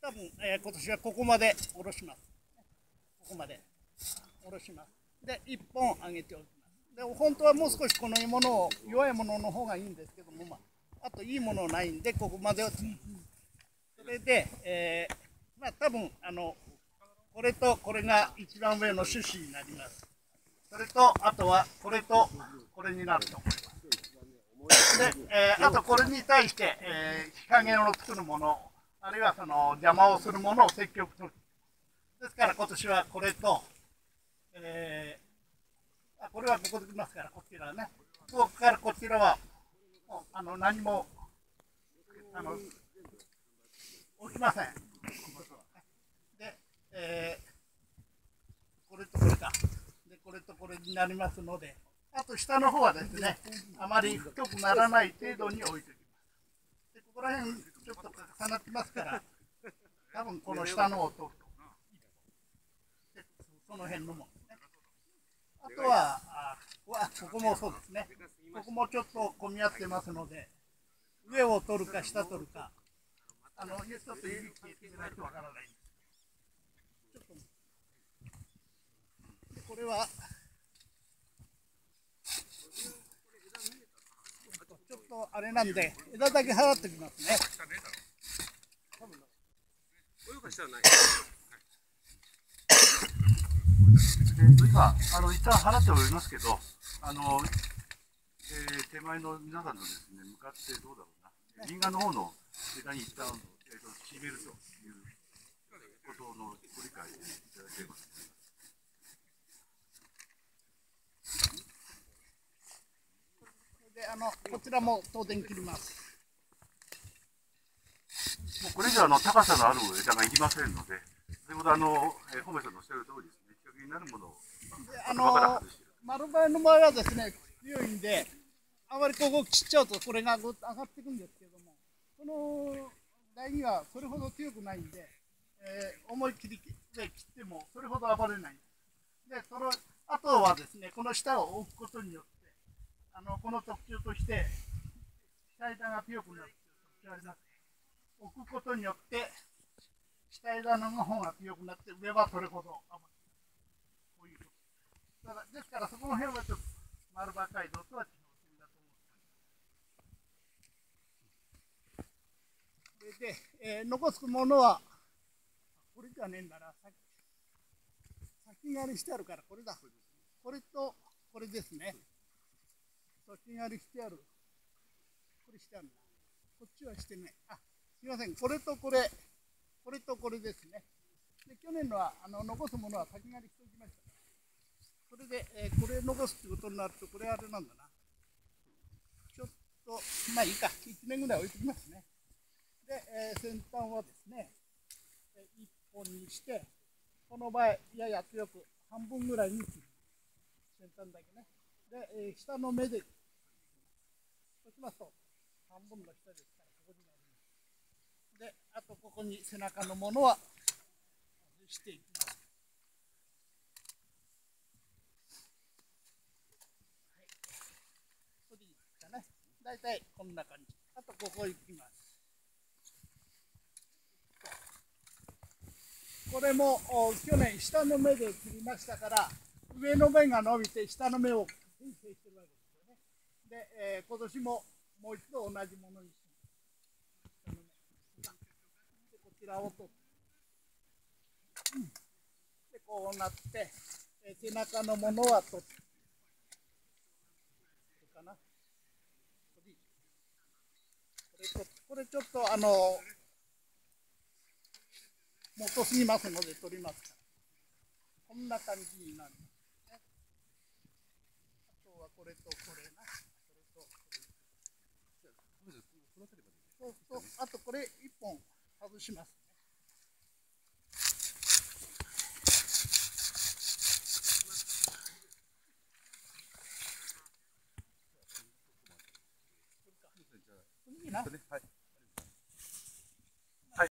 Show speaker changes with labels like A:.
A: 多分、今年はここまで下ろします。ここまで下ろします。で、1本上げておきます。で、本当はもう少しこのものを、弱いものの方がいいんですけども、あといいものないんで、ここまでをつけます。それで、多分これとこれが一番上の種子になります。それと、あとはこれとこれになると思います。で、あとこれに対して、日陰を作るもの、あるいはその邪魔をするものを積極的。ですから今年はこれと、これはここできますから、こちらね。ここからこちらは、何も起きません。で、これとこれか。で、これとこれになりますので、あと下の方はですね、あまり太くならない程度に置いておきます。で、ここら辺ちょっと重なってますから、多分この下のを取ると。で、その辺のものですね。あとは、ここもそうですね。ここもちょっと混み合ってますので、上を取るか下取るか、ちょっと指つけてないとわからないんです。ちょっと、でこれは、ちょっとあれなんで、枝だけ払っておきますね。
B: 今、一旦払っておりますけど、手前の皆さんのですね、向かってどうだろうな、銀河の方の枝に一旦、締めるということのご理解いただければと思います。
A: で、こちらも当然切ります。
B: もうこれ以上高さのある枝がいりませんので、先ほど本部さんのおっしゃる通りですね、日陰になるものを頭から外している。
A: 丸バイの場合はですね、強いんで、あまりここ切っちゃうとこれがぐっと上がっていくんですけども、この台にはそれほど強くないんで、思い切りで切ってもそれほど暴れない。で、その後はですね、この下を置くことによって、この特徴として、下枝が強くなるという特徴あります。置くことによって、下枝の方が強くなって、上はそれほど暴れない。こういうこと。ですから、そこの辺はちょっと丸葉街道とは違う点だと思って。で、残すものは、これじゃねえんだな、先刈りしてあるから、これだ。これと、これですね。先刈りしてある。これしてあるな。こっちはしてない。すみません。これとこれ、これとこれですね。で、去年のは、残すものは先刈りしておきました。それで、これ残すってことになると、これあれなんだな。ちょっと、まあいいか。1年ぐらい置いてきますね。で、先端はですね、1本にして、この場合、やや強く半分ぐらいに切る。先端だけね。で、下の目で、そうしますと、半分の下ですから、ここになります。で、あとここに背中のものは外していきます。はい。これでいいですかね。だいたいこんな感じ。あとここ行きます。これも去年下の芽で切りましたから、上の芽が伸びて下の芽を形成してるわけですよね。で、今年ももう一度同じものにします。で、こちらを取って、で、こうなって、背中のものは取って、これかな。これちょっと元すぎますので取りますから。こんな感じになりますね。あとはこれとこれな。これとこれ。そう、あとこれ1本外します。